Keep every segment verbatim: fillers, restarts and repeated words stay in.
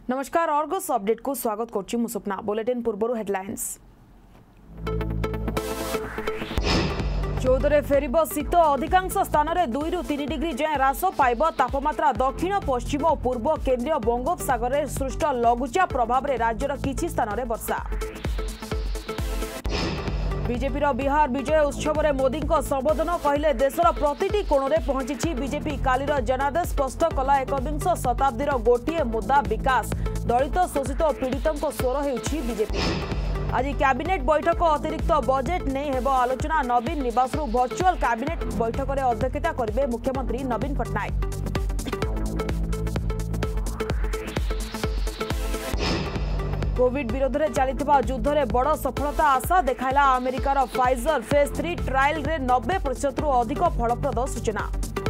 नमस्कार Argus update को स्वागत करछि मु स्वप्ना। बुलेटिन पूर्व हेडलाइंस। चौदह फेरब शीत अधिकांश स्थान में दुई रु तीन डिग्री जाए ह्रास पाइब तापमात्रा। दक्षिण पश्चिम और पूर्व केन्द्रीय बंगोपसागर में सृष्ट लघुचाप प्रभाव में राज्यर किछि स्थान में वर्षा। बीजेपी बिहार विजय उत्सव में मोदी संबोधन कहले देशर प्रतिटी कोण में पहुंची बीजेपी। कालीर जनादेश स्पष्ट कला एकविंश शताब्दीर गोटे मुद्दा विकास। दलित शोषित और पीड़ितों स्वर होउछि बीजेपी। आज कैबिनेट बैठक अतिरिक्त बजेट नहीं हेब आलोचना। नवीन निवास वर्चुअल कैबिनेट बैठक में अध्यक्षता करेंगे मुख्यमंत्री नवीन पट्टनायक। कोविड विरोध में चलता युद्ध में बड़ सफलता आशा देखाइला अमेरिकार फाइजर। फेज थ्री ट्रायल रे नब्बे प्रतिशत रु अधिक फलप्रद सूचना।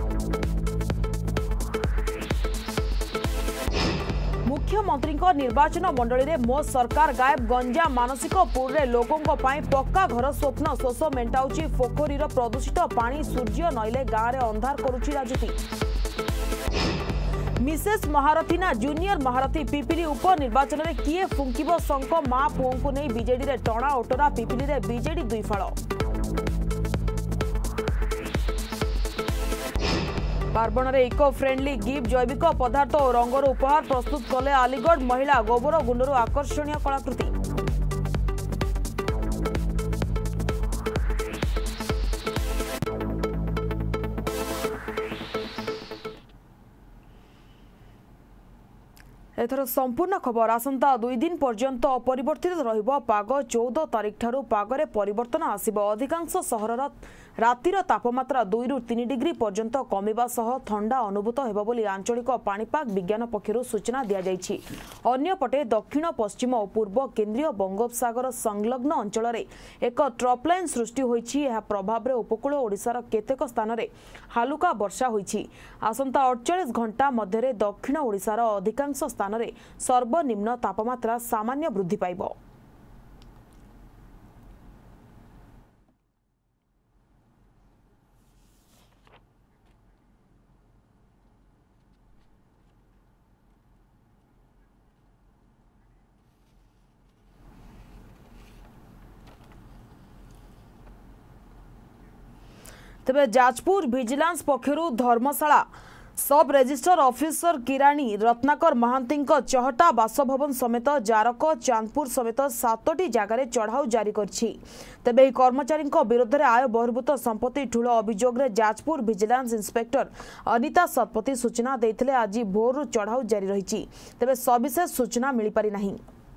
मुख्यमंत्री निर्वाचन मंडली में मो सरकार गायब। गंजाम मानसिकपुर रे लोकों पक्का घर स्वप्न शोष मेटाऊँच पोखरीर प्रदूषित पानी। सूर्य नईले गाँव में अंधार करुच्ची राजनीति। मिसेस महारथी ना जूनियर महारथी पिपिली उपनिर्वाचन में किए फुंकिब शंख। मां पुओं को नहीं बीजेडी रे टणा ओटरा। पिपिली रे बीजेडी दुई फाଳ। पार्वण रे इको फ्रेंडली गिफ्ट जैविक पदार्थ और रंगर उपहार प्रस्तुत कले अलीगढ़ महिला। गोबर गुंडरू आकर्षणीय कलाकृति। एथर संपूर्ण खबर। आसंता दुई दिन पर्यंत अपरिवर्तित रहिबो पाग। चौदह तारिख ठारू पागरे परिवर्तन आसिबो। अधिकांश सहरर रातिर तापमात्रा दुई रु तीन डिग्री पर्यंत कमिबा सह ठंडा अनुभूत हेबो बोली आंचलिक पाणीपाग विज्ञान पक्षरु सूचना दिया जायछि। अन्यपटे दक्षिण पश्चिम और पूर्व केन्द्रीय बंगोपसागर संलग्न अंचल रे एक ट्रपलाइन सृष्टि होइछि। एहा प्रभाव रे उपकूल ओडिसार केतेक स्थान रे हालुका वर्षा होइछि। आसंता अड़तालीस घंटा मध्य दक्षिण ओडिसार अधिकांश स्थान रे सर्वनिम्न तापमात्रा सामान्य वृद्धि पाइबो। तेबे जाजपुर विजिलेंस पक्षरु धर्मशाला सब रजिस्टर ऑफिसर किराणी रत्नाकर महांती चहटा बासभवन समेत जारक चांदपुर समेत सातटी जगार चढ़ाऊ जारी करछि। तेबे कर्मचारी विरोध में आय बहिर्भूत संपत्ति ठूल अभियोग रे जाजपुर विजिलेंस इंस्पेक्टर अनिता शतपथी सूचना देथिले। आज भोर चढ़ाऊ जारी रही। तेबे सविशेष सूचना मिल पारि नाही।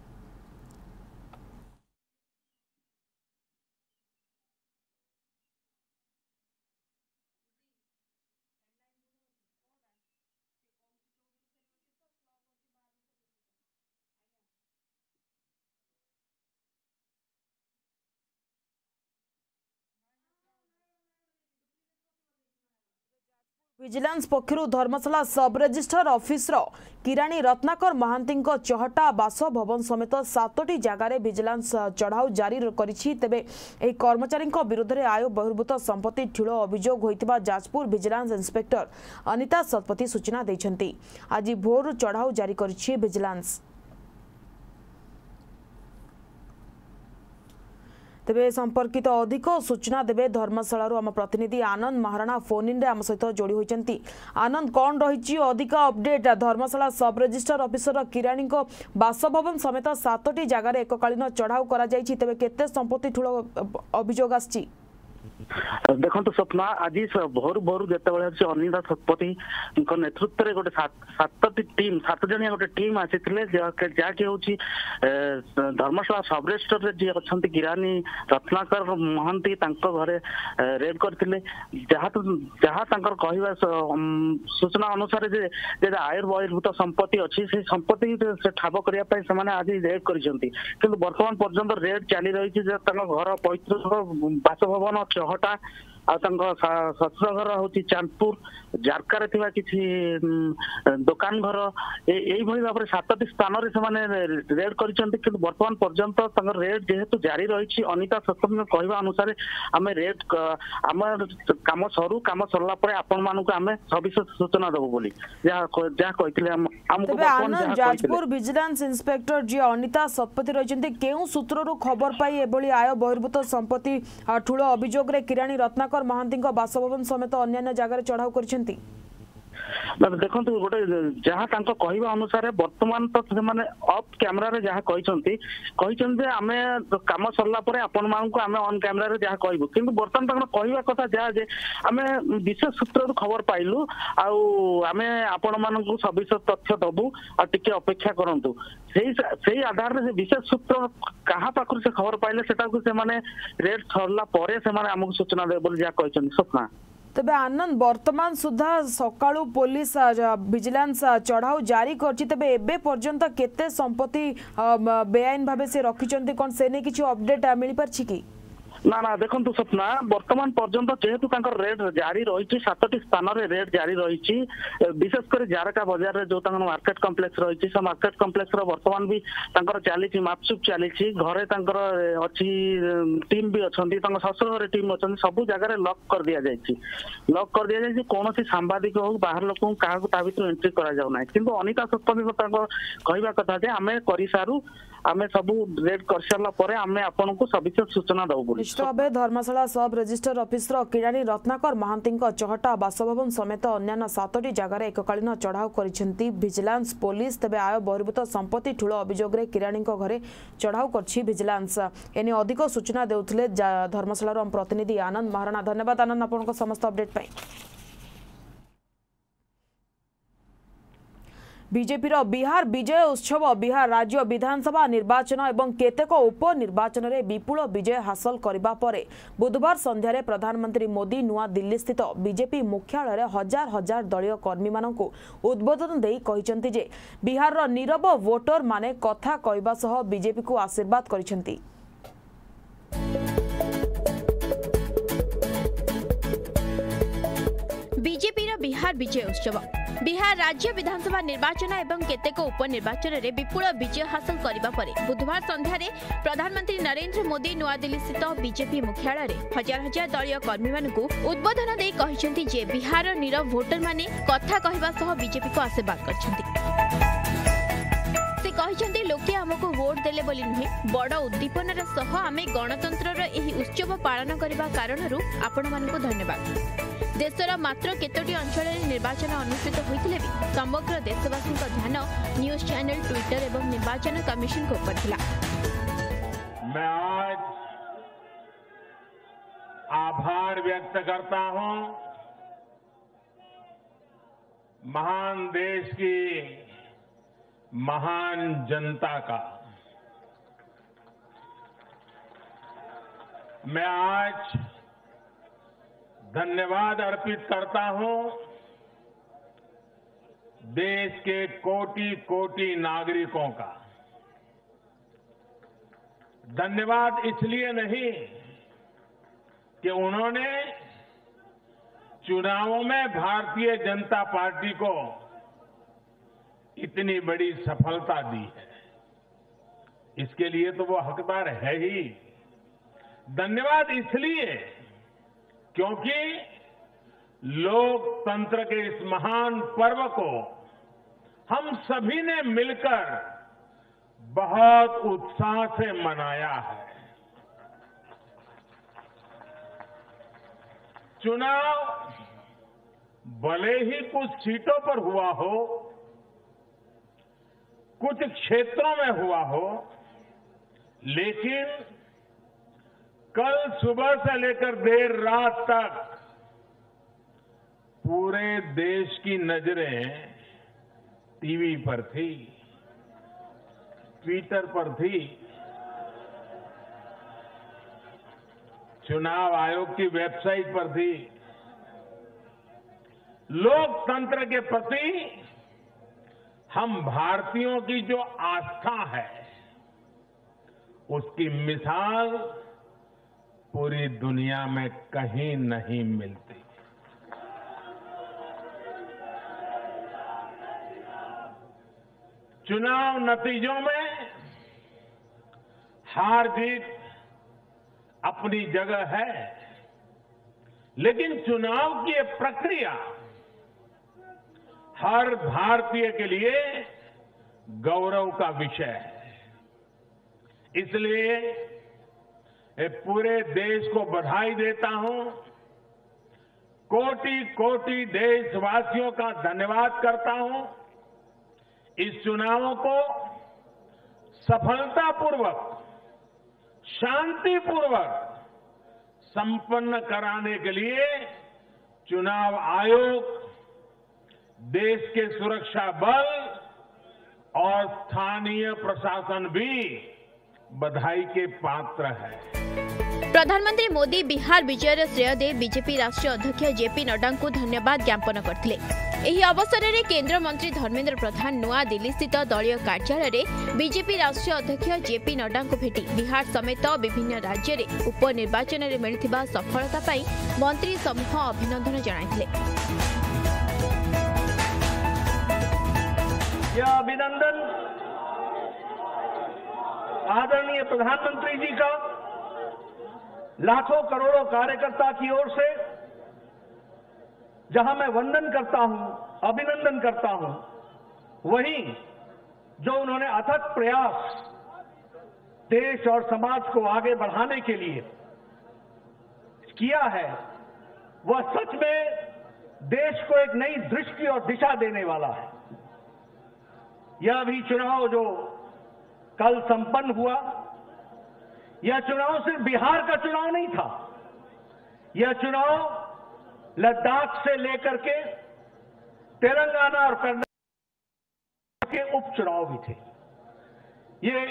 विजिलेंस पक्षरु धर्मशाला सब रजिस्टर ऑफिसर किराणी रत्नाकर महांती चहटा बासभवन समेत सातटी जगार विजिलेंस चढ़ाऊ जारी करिछि। तेबे एही कर्मचारी विरोध में आय बहिर्भूत संपत्ति ठूल अभियोग होइतिबा जाजपुर विजिलेंस इंस्पेक्टर अनिता शतपथी सूचना दैछन्ति। आज भोर चढ़ाऊ जारी करिछि विजिलेंस। तेबे संपर्कित अधिक सूचना देवे धर्मशाला आम प्रतिनिधि आनंद महाराणा फोन इन आम सहित जोड़ी होती। आनंद कौन रही अधिक अपडेट? धर्मशाला सब रजिस्टर ऑफिसर किराणी बासभवन समेत सातटी जगार एककालीन चढ़ाऊ करा जायछि। तेबे केते संपत्ति ठूल अभियोग आछि? देखो स्वप्ना आज भोर भोर जिते अनिता शतपथी नेतृत्व में गोटे सात टीम सात जणिया गोटे टीम आसी जहाँकि हूँ धर्मशाला सब रजिस्टर जी अच्छा किराणी रत्नाकर महांती घरे रेड करते जहाँ जहाँ कहवा सूचना अनुसार जे आय बहिर्भूत संपत्ति अच्छी से संपत्ति ठाब करने से आज रेड कर बर्तमान पर्यंत रेड चली रही घर पैतृक बासभवन चहटा शशुर घर हूँ चांदपुर जारका किसी दुकान घर यही भाव में सात स्थान रेड कर बर्तमान पर्यंत रेड जेहेतु जारी रही अनिता सतन कहवा अनुसार आम रेड आम कम सरू कम सरला आपण मानक आम सविशेष सूचना देवु बोली जाजपुर विजिलेंस इंस्पेक्टर जी अनिता शतपथी रही केउ सूत्रु खबर पाई एभली आय बहिर्भूत संपत्ति ठूल अभियोग रे किराणी रत्नाकर महांती बासभवन समेत अन्य जगह चढ़ाऊ कर देखो गोटे जहाँ कहवा अनुसार बर्तमान तो से अफ कैमरा जहाँ कहते आम कम सरला आपण मानक आम ऑन कैमरा जहाँ कहबू कि बर्तमान कहवा कथा जहाँ जे आम विशेष सूत्र खबर पाइलु आम आपण मानक सविशेष तथ्य दबू आ टिके अपेक्षा करंतु से आधार में विशेष सूत्र कहा पाखु से खबर पाइले से रेड सरला परे से आमको सूचना देवे बोली जहाँ कहते स्वप्ना तबे आनंद वर्तमान सुधा सकाळु पुलिस विजिलेंस चढ़ाऊ जारी करछि तबे एबे पर्यंत केते संपत्ति बेआईन भाबे से रखिचंती कोन से ने किछि अपडेट मिली परछि कि ना ना देखो स्वप्ना बर्तमान पर्यंत जेहेतु रेड जारी रही सातटी स्थान रेड जारी रही विशेषकर जारका बजार जो मार्केट कम्प्लेक्स रही से मार्केट कम्प्लेक्स बर्तमान भी चली मापचुप चली घरे अच्छी टीम भी अच्छा शशुर घर टीम अच्छा सब जगह लॉक कर दि जाए लॉक कर दि जाए कौन सांबादिक हो बाहर लोक क्या भर एंट्री करा कि अनिता शतपथी कहवा कथा आम कर सारू आम सब रेड कर सारा आम आपन को सविशेष सूचना दबू भाव धर्मशाला सब रजिस्टर ऑफिसर किराणी रत्नाकर महांती चहटा बासभवन समेत अन्य सातटी जगार एककालीन चढ़ाऊ कर विजिलेंस पुलिस तेज आय बहिर्भूत संपत्ति ठूल अभियोग रे किराणी घरे चढ़ाऊ कर विजिलेंस एने अधिक सूचना देउथिले धर्मशाला प्रतिनिधि आनंद महाराणा। धन्यवाद आनंद आपन समस्त अपडेट पाई। बीजेपी रो बिहार विजय उत्सव बिहार राज्य विधानसभा निर्वाचन एवं केतेक उपनिर्वाचन रे विपुल विजय हासिल करबा परे बुधवार संध्यारे प्रधानमंत्री मोदी नुआ दिल्ली स्थित बीजेपी मुख्यालय रे हजार हजार दलीय कर्मी मानकु उद्बोधन देई कहिसंती जे बिहार रो नीरव वोटर माने कथा कहबा सह बीजेपी को आशीर्वाद करिसंती। बीजेपी रो बिहार विजय उत्सव बिहार राज्य विधानसभा निर्वाचन एवं केतेक उपनिर्वाचन रे विपुल विजय हासिल करबा परे बुधवार संध्यारे प्रधानमंत्री नरेंद्र मोदी नुआ दिल्ली स्थित बीजेपी मुख्यालय रे हजार हजार दलीय कर्मी मानकु उद्बोधन देई कहिसंती जे बिहार नीरव वोटर माने कथा कहबा सह बीजेपी को आशीर्वाद करछंती। से कहिसंती लोके हमको वोट देले बोली नुहे बड़ उद्दीपनार सह आमे गणतंत्रर एही उत्सव पालन करबा कारणरू आपण मानकु धन्यवाद। देशर मात्र केतोटी अंचल निर्वाचन अनुष्ठित होइतिले भी समग्र देशवासी ध्यान न्यूज चैनल ट्विटर एवं निर्वाचन कमिशन को ऊपर थिला। मैं आज आभार व्यक्त करता हूं महान देश की महान जनता का। मैं आज धन्यवाद अर्पित करता हूं देश के कोटि कोटि नागरिकों का। धन्यवाद इसलिए नहीं कि उन्होंने चुनावों में भारतीय जनता पार्टी को इतनी बड़ी सफलता दी है, इसके लिए तो वो हकदार है ही। धन्यवाद इसलिए क्योंकि लोकतंत्र के इस महान पर्व को हम सभी ने मिलकर बहुत उत्साह से मनाया है। चुनाव भले ही कुछ सीटों पर हुआ हो, कुछ क्षेत्रों में हुआ हो, लेकिन कल सुबह से लेकर देर रात तक पूरे देश की नजरें टीवी पर थी, ट्विटर पर थी, चुनाव आयोग की वेबसाइट पर थी। लोकतंत्र के प्रति हम भारतीयों की जो आस्था है, उसकी मिसाल पूरी दुनिया में कहीं नहीं मिलती। चुनाव नतीजों में हार जीत अपनी जगह है, लेकिन चुनाव की ये प्रक्रिया हर भारतीय के लिए गौरव का विषय है। इसलिए मैं पूरे देश को बधाई देता हूं, कोटि कोटि देशवासियों का धन्यवाद करता हूं। इस चुनाव को सफलतापूर्वक, शांतिपूर्वक संपन्न कराने के लिए चुनाव आयोग, देश के सुरक्षा बल और स्थानीय प्रशासन भी बधाई के पात्र है। प्रधानमंत्री मोदी बिहार विजयर श्रेय दे बीजेपी राष्ट्रीय अध्यक्ष जेपी नड्डा को धन्यवाद ज्ञापन करथिले। एही अवसर में केंद्र मंत्री धर्मेंद्र प्रधान नूआ दिल्ली स्थित दलीय कार्यालय में बीजेपी राष्ट्रीय अध्यक्ष जेपी नड्डा को भेटी बिहार समेत विभिन्न राज्य में उपनिर्वाचन में मिलिथिबा सफलता पाई मंत्री समूह अभिनंदन जणाइथिले। यह अभिनंदन आदरणीय प्रधानमंत्री जी का लाखों करोड़ों कार्यकर्ता की ओर से, जहां मैं वंदन करता हूं, अभिनंदन करता हूं, वहीं जो उन्होंने अथक प्रयास देश और समाज को आगे बढ़ाने के लिए किया है, वह सच में देश को एक नई दृष्टि और दिशा देने वाला है। यह भी चुनाव जो कल संपन्न हुआ, यह चुनाव सिर्फ बिहार का चुनाव नहीं था। यह चुनाव लद्दाख से लेकर के तेलंगाना और कर्नाटक के उपचुनाव भी थे। ये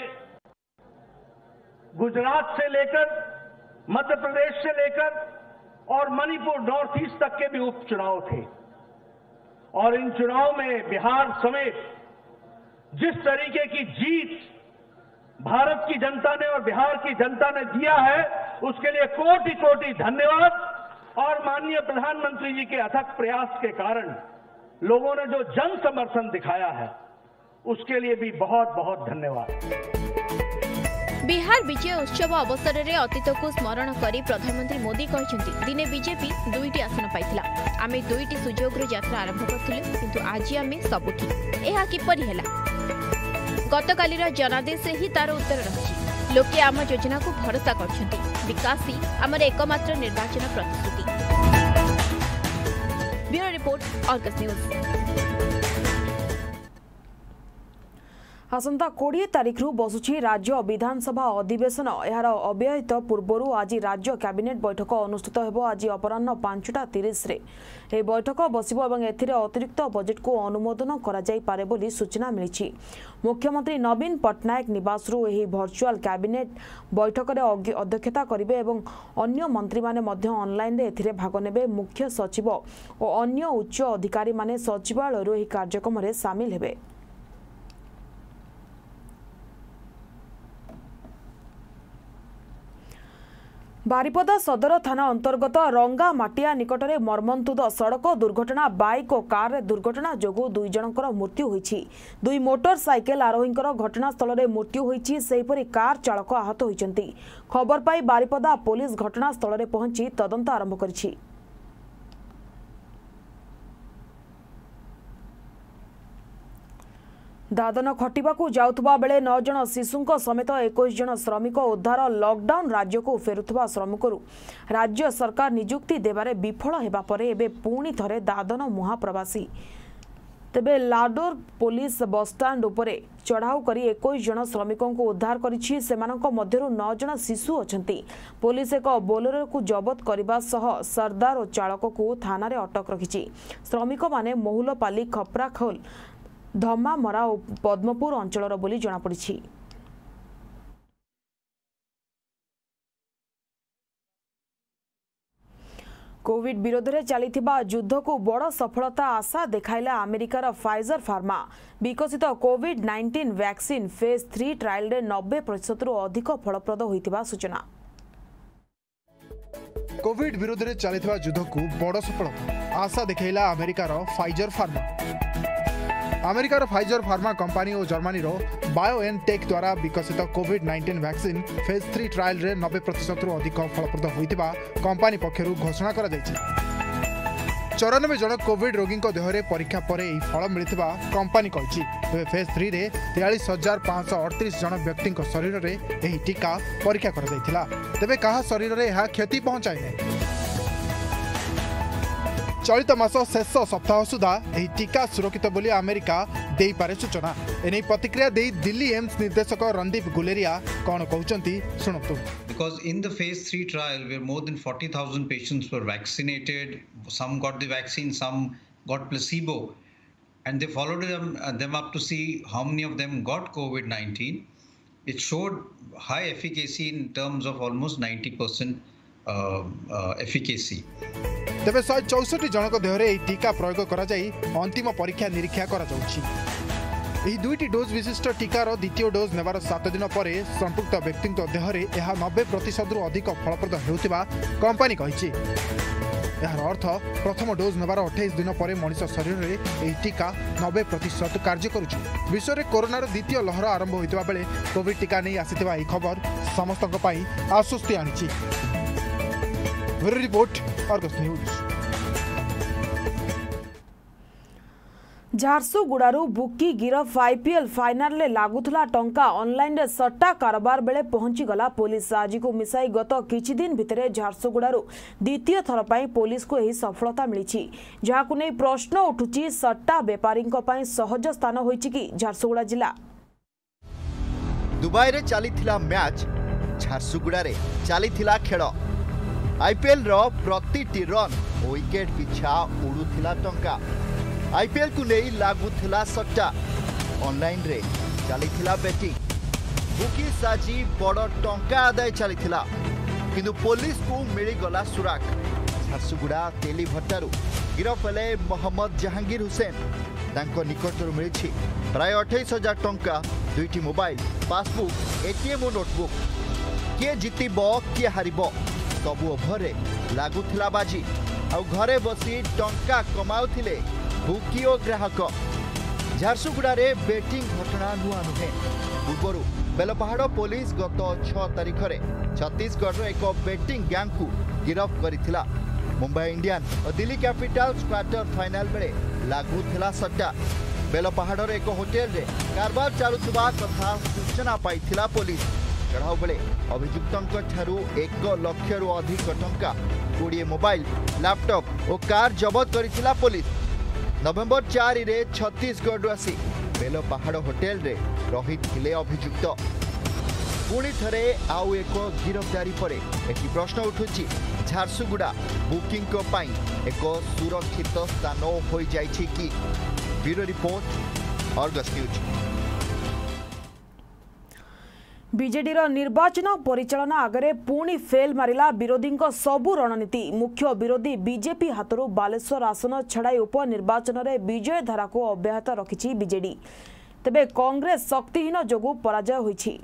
गुजरात से लेकर, मध्य प्रदेश से लेकर और मणिपुर नॉर्थ ईस्ट तक के भी उपचुनाव थे। और इन चुनाव में बिहार समेत जिस तरीके की जीत भारत की जनता ने और बिहार की जनता ने दिया है, उसके लिए कोटि कोटि धन्यवाद। और माननीय प्रधानमंत्री जी के अथक प्रयास के कारण लोगों ने जो जन समर्थन दिखाया है, उसके लिए भी बहुत बहुत धन्यवाद। बिहार विजय उत्सव अवसर में अतीत को स्मरण कर प्रधानमंत्री मोदी कहते दिने बीजेपी दुईटी आसन पाइथिला। आमे दुईटी सुजोग यात्रा आरंभ करथिलु, किंतु आज आमे सबुठी एहा किपरि हेला? गतकालीर जनादेश ही तार उत्तर रही। लोके आम योजना को भरोसा करछंती। विकास ही आमर एकमात्र निर्वाचन प्रतिश्रुति। Bureau report, Argus news. आसंता कोड़े तारिख रु बसुछि राज्य विधानसभा अधिवेशन। यार अव्यवहित पूर्व आज राज्य कैबिनेट बैठक अनुष्ठित होब। आज अपराह्न पांचटा तीस रे ए बैठक बसिब और एथिरे अतिरिक्त बजेट को अनुमोदन करा जाई पारे बोली सूचना मिली। मुख्यमंत्री नवीन पट्टनायक निवास रु एही वर्चुअल कैबिनेट बैठक रे अध्यक्षता करिवे एवं अन्य मंत्री माने मध्य ऑनलाइन रे एथिरे भाग नेबे। मुख्य सचिव और अन्य उच्च अधिकारी माने सचिवालय रु एही कार्यक्रम रे शामिल हेबे। बारिपदा सदर थाना अंतर्गत रंगा माटिया निकटरे मर्मन्तुद सड़क दुर्घटना। बाइक और कार दुर्घटना जोगु दुई जनकर मृत्यु होईछि। दुई मोटरसाइकेल आरोहींकर घटनास्थल में मृत्यु होईछि। सेहिपरि कार चालक आहत होइछन्ति। खबर पाई बारिपदा पुलिस घटनास्थल में पहुंची तदंत आरंभ करिछि। दादन खटिबाकू जाउथबा बेले नौ जन शिशुंक समेत इक्कीस जन श्रमिक उद्धार। लॉकडाउन राज्य को फेरुथबा श्रमिकरू राज्य सरकार नियुक्ति देबारे विफल हेबा परे एबे पुणी थरे दादन मुहा प्रवासी। तेबे लाडोर पुलिस बसस्टाण्ड उपरे चढ़ाऊ करी इक्कीस जन श्रमिकों को उद्धार करिछि। सेमानक मध्यरु नौ जन शिशु अछंती। पुलिस एक बोलेरो को जबत करबा सह सरदार और चालक को थाना रे अटक रखिछि। श्रमिक माने महुलपाली, खपराखोल, धमामरा और पद्मपुर अंचल बोली जनापड़ी। कोविड विरोध में चलिथिबा युद्ध को बड़ सफलता आशा देखाइला अमेरिकार फाइजर फार्मा। विकसित COVID nineteen vaccine phase three trial रे नब्बे प्रतिशत रु अधिक फलप्रद होइतिबा सूचना। कोविड विरोध में चलता युद्ध को बड़ सफलता आशा देखला अमेरिकार फाइजर फार्मा। अमेरिकार फाइजर फार्मा कंपनी और जर्मनी बायोएनटेक द्वारा विकसित COVID nineteen vaccine phase three trial रे नब्बे प्रतिशत रु अधिक फलप्रद होइतिबा कंपनी पक्षर घोषणा करा जायछि। चौरानबे जन कोविड रोगी देहरे परीक्षा पर यह फल मिलता कंपनी कही। तेज फेज थ्री रे तेयालीस हजार पाँच सौ अड़तीस जन व्यक्ति शरीर में यह टीका परीक्षा करा तेबे कहा शरीर में यह क्षति पहुंचाई नहीं। चलित मास शेष सप्ताह सुधा यह टीका सुरक्षित बोली अमेरिका दे पारे सूचना। एने प्रतिक्रिया दे दिल्ली एम्स निर्देशक रणदीप गुलेरिया कौन कहते शुणु। Because in the phase three trial, where more than forty thousand patients were vaccinated, some got the vaccine, some got placebo, and they followed them, uh, them up to see how many of them got COVID nineteen. It showed high efficacy in terms of almost ninety percent uh, uh, efficacy. तेबे एक सौ चौसठ जनक देहरे यह टीका प्रयोग करा जाई अंतिम परीक्षा निरीक्षा करा जाउछि। यह दुईटी डोज विशिष्ट टीकार द्वितीय डोज नेबार सात दिन पर संपुक्त व्यक्ति देहरे यह नब्बे प्रतिशत रु अधिक फलप्रद होउतिबा कंपनी कहिछि। यार अर्थ प्रथम डोज नेबार अट्ठाईस दिन पर मनिष शरीर में यह टीका नब्बे प्रतिशत कार्य करुछि। विश्व में कोरोनार द्वितीय लहर आरंभ होइतिबा बेले कोविड टीका नहीं आसिथिबा यह खबर समस्तक पई आश्वस्ति आनिछि। Bureau report Argus news. झारसुगुड़ारू बुकी गिरफ आईपीएल फाइनाल ले लागुथला टंका ऑनलाइन रे सट्टा कारोबार बेले पहुंची गला पुलिस। आज को मिसाई गत किछि दिन भितरे झारसुगुड़ारू द्वितीय थर पई पुलिस को एही सफलता मिलिछि, जहाकु नै प्रश्न उठुछि सट्टा व्यापारींक पई सहज स्थान होइछि कि झारसुगुड़ा जिला। दुबई रे चलीथिला मैच, झारसुगुड़ा रे चलीथिला खेल। आईपीएल रो प्रतिटी रन विकेट पिछा उडुथिला टंका। आईपीएल को नहीं लागुथिला सट्टा। ऑनलाइन रे चलीथिला बेटिंग। बुकी साजी बड़ टंका आदाय चलीथिला, किंतु पुलिस को मिलीगला सुराक। झारसुगुड़ा तेलीभट्टारू गिरफ हेले मोहम्मद जहांगीर हुसैन। तांको निकटरू मिली प्राय अठाईस हजार टंका, दुईटी मोबाइल, पासबुक, एटीएम और नोटबुक। किए जितब किए हारिब सबु ओभर लागुथिला बाजी। आ घरे बसी टंका कमाउथिले बुकी और ग्राहक। झारसुगुड़ा रे बेटिंग घटना नुआ नुहे। पूर्व बेलपहाड़ पुलिस गत छह तारिख में छत्तीसगढ़ एक बेटिंग गैंग को गिरफ्त करथिला। मुंबई इंडियन और दिल्ली कैपिटल्स क्वार्टर फाइनल बेले लागुथिला सट्टा। बेलपहाड़ एक होटेल रे कारबार चालुथबा कथा सूचना पाइथिला पुलिस। चढ़ाऊ बेले अभियुक्तों ठारू एक लक्ष रु अधिक टंका, कोड़े मोबाइल, लैपटॉप और कार जबत करथिला पुलिस। नवेम्बर चार रे छत्तीसगढ़ आसी बेलपहाड़ होटेल रे रही थिले अभियुक्त। पुणी थरे आउ एक गिरफ्तारी परे एटी प्रश्न उठुछि झारसुगुड़ा बुकिंग को पाई एक सुरक्षित स्थान हो जाइछि कि। Bureau report Argus news. बीजेडीर निर्वाचन परिचालना आगे पुणी फेल मारिला विरोधी सबु रणनीति। मुख्य विरोधी बीजेपी हाथरू बालेश्वर आसन छड़ाई उपनिर्वाचन में विजय धारा को अब्याहत रखिछि बीजेडी। तेबे कांग्रेस शक्तिहीन जोगु पराजय होइछि।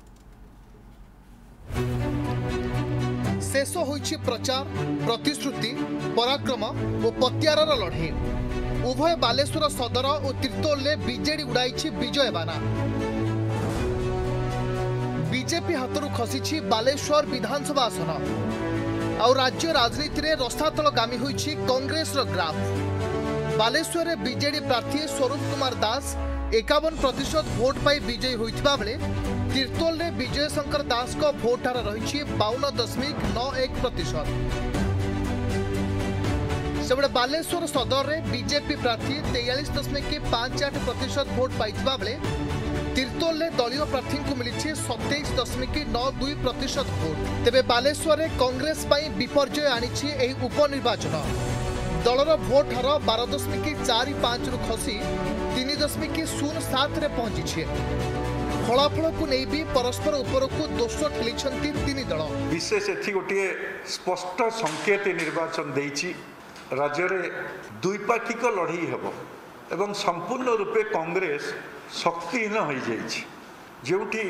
शेष होइछि प्रचार, प्रतिश्रुति, पराक्रम और पत्यारर लड़े। उभय बालेश्वर सदर और तीर्तोल में बीजेडी उड़ाई विजय बाना। बीजेपी हाथरू खसी बालेश्वर विधानसभा आसन। और राज्य राजनीति में रसातलगामी होइछि कांग्रेस ग्राफ। बालेश्वर में बीजेडी प्रार्थी स्वरूप कुमार दास एकावन प्रतिशत भोट पाई विजयी होइथिबा बेले तीर्तोल में विजय शंकर दास को भोट हार रही बावन दशमिक नौ एक प्रतिशत। सेबड़े बालेश्वर सदर में बीजेपी प्रार्थी तेयालीस दशमिक पांच आठ प्रतिशत भोट पाई बेले तीर्तोल में दलीय प्रार्थी को मिली सत्ताईस दशमिक नौ दुई प्रतिशत भोट। तेबे बालेश्वर में कांग्रेस विपर्जय आनी उपनिर्वाचन। दलर भोट हार बार दशमिक चार पांच रु खसी तीन दशमिक शून्य सात रे पहुंची। फलाफल को नहीं भी परस्पर उपर को दोष ठेली तीन दल। विशेष एथि गोटे स्पष्ट संकेत निर्वाचन देइछि। राज्य रे द्विपाक्षिक लड़ई हेबो एवं संपूर्ण रूपे कांग्रेस शक्तिहीन हो जाइछि। जोठी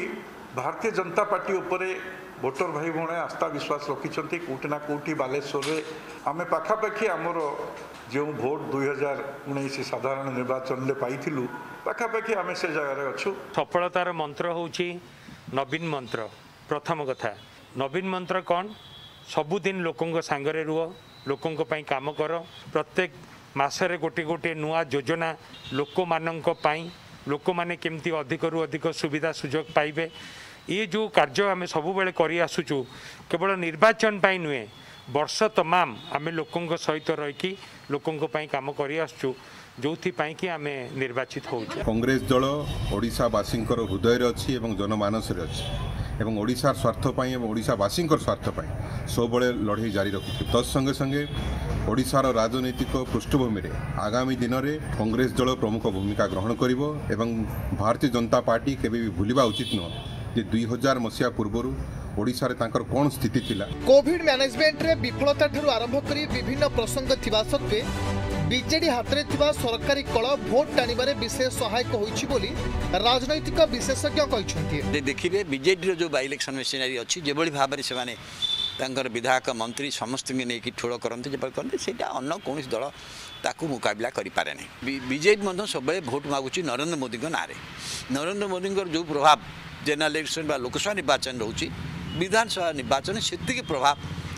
भारतीय जनता पार्टी उपरे भोटर भाई भौणे आस्था विश्वास रखिंट कौटि ना कौटि बालेश्वर आम पाखापाखि आमर जो भोट दुई हजार उन्नीस साधारण निर्वाचन में पाइलु पाखापाखि आम से जगार अच्छु। सफलतार मंत्र होची नवीन मंत्र। प्रथम कथा नवीन मंत्र कौन सबुदिन लोकों सांगरे रुह लोकों काम कर प्रत्येक मासरे गोटे गोटे नुआ योजना लोक मानक लोक माने केमती अधिक रु अधिक सुविधा सुजोग पाइबे ये जो कार्य आम सब बेले करी आसुचु केवल निर्वाचन पाई नुहे वर्ष तमाम आम लोकों सहित रहीकि लोकों काम करी आसुचु जो कि आम निर्वाचित हो। कांग्रेस दल ओडिशावासी हृदय अच्छी और जनमानस अच्छी एवं ओडिशार स्वार्थपाई और ओडिशावासी स्वार्थपाई सब लड़े जारी रखी तत्संगे संगे ओडिशार राजनैतिक पृष्ठभूमि में आगामी दिन में कांग्रेस दल प्रमुख भूमिका ग्रहण करिवो एवं भारतीय जनता पार्टी केबे भी भूलिबा उचित नुह जे दुई हजार मसीहा पूर्व ओडिशा रे तांकर कोन स्थिति थिला। कोविड मैनेजमेंट रे विफलता ठारू आरंभ करी विभिन्न प्रसंग थिबा सत्वे बीजेडी हाथ में थिबा सरकारी कल भोट टाणिबारे विशेष सहायक होइछि बोली राजनैतिक विशेषज्ञ कहिसथि। देखिबे बीजेडी जो बाय इलेक्शन मेसिनरी अछि जेबोली भाबरे से माने तांकर विधायक मंत्री समस्त ने कि ठोड़ करते जब करते सेटा अन्य कौन दल ताकू मुकाबला करि पारे नहीं। बीजेपी मध्य सब भोट मागुची नरेंद्र मोदी को नारे नरेंद्र मोदी जो प्रभाव जनरल इलेक्शन बा लोकसभा निर्वाचन रोची विधानसभा निर्वाचन से प्रभाव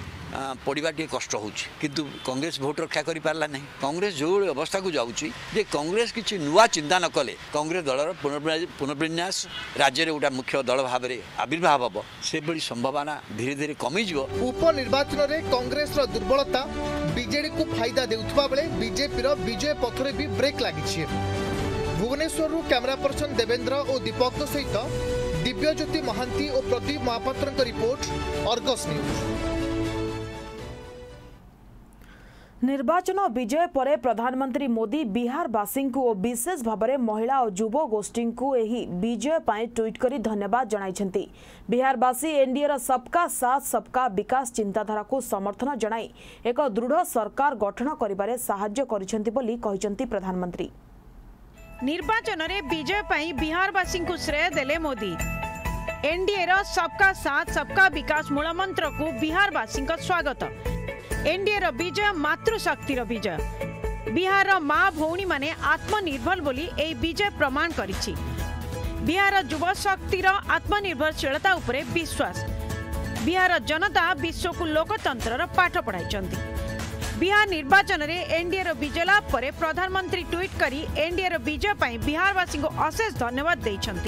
पड़ा टे कष्ट होची किंतु कांग्रेस भोट रक्षा करि पारला नहीं। कांग्रेस जो अवस्था को जाउची जे कांग्रेस किछि नुआ चिंता न कले कांग्रेस दलर पुनर्विन्यास राज्य गोटा मुख्य दल भाव में आविर्भाव हम से बड़ी संभावना धीरे धीरे कमी जीव। उपनिर्वाचन में कांग्रेस दुर्बलता बीजेडी को फायदा देउथबा बेले बीजेपी रो विजय पथरे भी ब्रेक लागिछि। भुवनेश्वर कैमरा पर्सन देवेंद्र और दीपक सहित दिव्यज्योति महांती और Pradeep Mahapatra report Argus news. निर्वाचन विजय परे प्रधानमंत्री मोदी बिहारवासी को विशेष भाव में महिला और युव गोष्ठी को एही विजय पाए ट्वीट करी धन्यवाद जणाइछन्ति। बिहारवासी एनडीए रा सबका साथ सबका विकास चिंताधारा को समर्थन जणाई एक दृढ़ सरकार गठन करिबारे सहाय्य करिसेंति बोली कहिसेंति प्रधानमंत्री। निर्वाचन रे विजय पाई बिहारवासी को श्रेय देले मोदी। एनडीए रा सबका साथ सबका विकास मूलमंत्र को बिहारवासी का स्वागत। एनडीए रो विजय मातृशक्ति रो विजय। बिहार रो माँ भौणी माने आत्मनिर्भर बोली ए विजय प्रमाण करिछि। बिहार युव शक्ति रो आत्मनिर्भरशीलता उपरे विश्वास। बिहार जनता विश्व को लोकतंत्र रो पाठ पढ़ाइछन्ति। बिहार निर्वाचन रे एनडीए रो विजय लाभ परे प्रधानमंत्री ट्वीट करी एनडीए रो विजय पाई बिहारवासी को अशेष धन्यवाद दैछन्ति।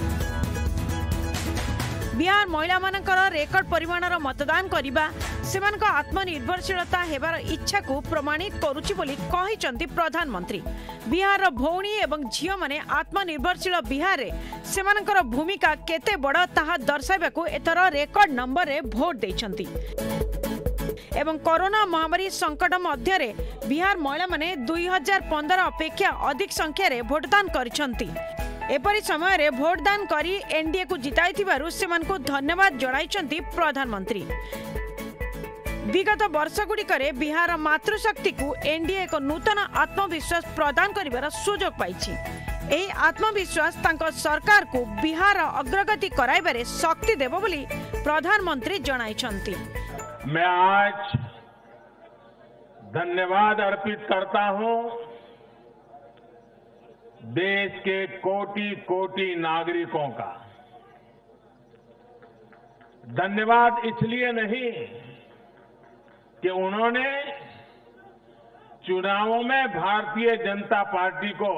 बिहार महिला मानकर रेकर्ड परिमाणर मतदान करिबा सेमानक आत्मनिर्भरशीलता हेबार इच्छा को प्रमाणित करुछि बोली कहिसंति प्रधानमंत्री। बिहार भौणी एवं झियो माने आत्मनिर्भरशील बिहार रे सेमानकर भूमिका केते बड़ ताहा दर्शाइबाकू एथर रेकर्ड नंबर रे भोट दैछंती। एवं कोरोना महामारी संकट मध्य रे बिहार महिला माने दुई हजार पंद्रह अपेक्षा अधिक संख्या रे भोटदान करिसंती। एपरी समय रे भोटदान करी एनडीए को जिताइथिबारु सेमान को धन्यवाद जणाइछंती प्रधानमंत्री। विगत वर्ष गुड़िकरे बिहार मातृशक्ति को एनडीए एक नूतन आत्मविश्वास प्रदान करिबार सुजोग पाइछि। एही आत्मविश्वास तांको सरकार को बिहार अग्रगति कराइबारे शक्ति देबो बोली प्रधानमंत्री जणाइछंती। मैं आज धन्यवाद अर्पित करता हूं देश के कोटि कोटि नागरिकों का। धन्यवाद इसलिए नहीं कि उन्होंने चुनावों में भारतीय जनता पार्टी को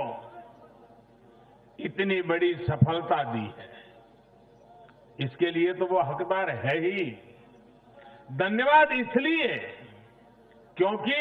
इतनी बड़ी सफलता दी है, इसके लिए तो वो हकदार है ही। धन्यवाद इसलिए क्योंकि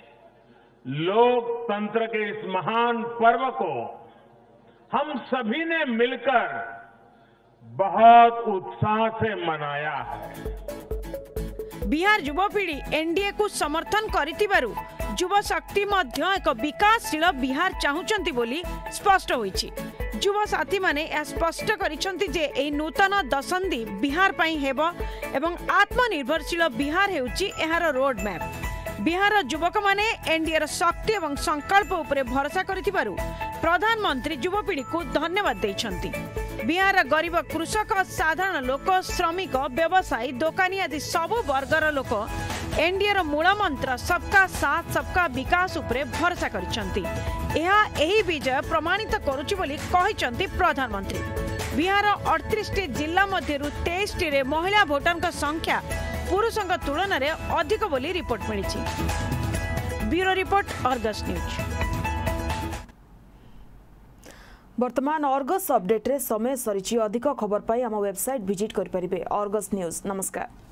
लोकतंत्र के इस महान पर्व को हम सभी ने मिलकर बहुत उत्साह से मनाया है। बिहार युवपीढ़ी एनडीए को समर्थन करितिबारु युव शक्ति मध्य एक विकासशील बिहार चाहुचंती बोली स्पष्ट होईछि। युव साथी माने यह स्पष्ट करिसंती जे एही नूतन दशंधि बिहार पई हेबो एवं आत्मनिर्भरशील बिहार हेउछि एहार रोड मैप। बिहार युवक माने एनडीए शक्ति एवं संकल्प उपरे भरोसा करितिबारु प्रधानमंत्री युवपीढ़ी को धन्यवाद दैछंती। बिहार गरीब कृषक साधारण लोक श्रमिक व्यवसायी दोकानी आदि सबु वर्गर लोक एनडीए रो मूल मंत्र सबका साथ सबका विकास उपरे भरोसा करिसंती। एहा एही विजय प्रमाणित करूची बोली कहिसंती प्रधानमंत्री। बिहार अड़तीस टी जिला मध्य तेईस टी रे महिला भोटर संख्या पुरुषों तुलन में अधिक बोली रिपोर्ट मिली। Bureau report Argus news. वर्तमान अर्गस अपडेट रे समय सरी अधिक खबर पाई आम वेबसाइट विजिट करें अर्गस न्यूज। नमस्कार।